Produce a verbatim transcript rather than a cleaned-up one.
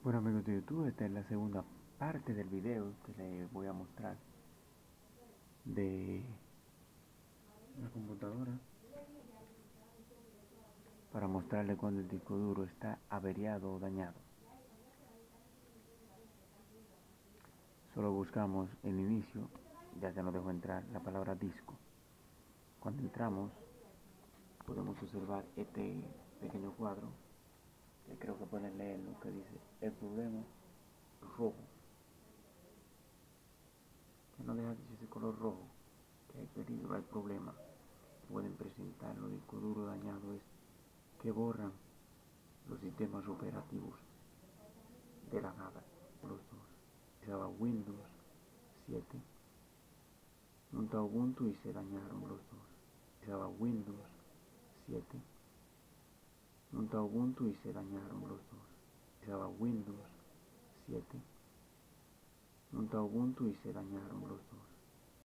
Bueno amigos de YouTube, esta es la segunda parte del video que les voy a mostrar de la computadora para mostrarles cuando el disco duro está averiado o dañado. Solo buscamos el inicio, ya se nos dejó entrar la palabra disco. Cuando entramos podemos observar este pequeño cuadro que creo que pueden leer lo que dice el problema rojo, que no deja de ser ese color rojo, que hay peligro, hay problema. Pueden presentar los discos duros dañados es que borran los sistemas operativos de la nada, los dos. Estaba Windows siete, monta Ubuntu y se dañaron los dos. Estaba Windows siete, monta Ubuntu y se dañaron los dos. Estaba Windows siete, monta Ubuntu y se dañaron los dos.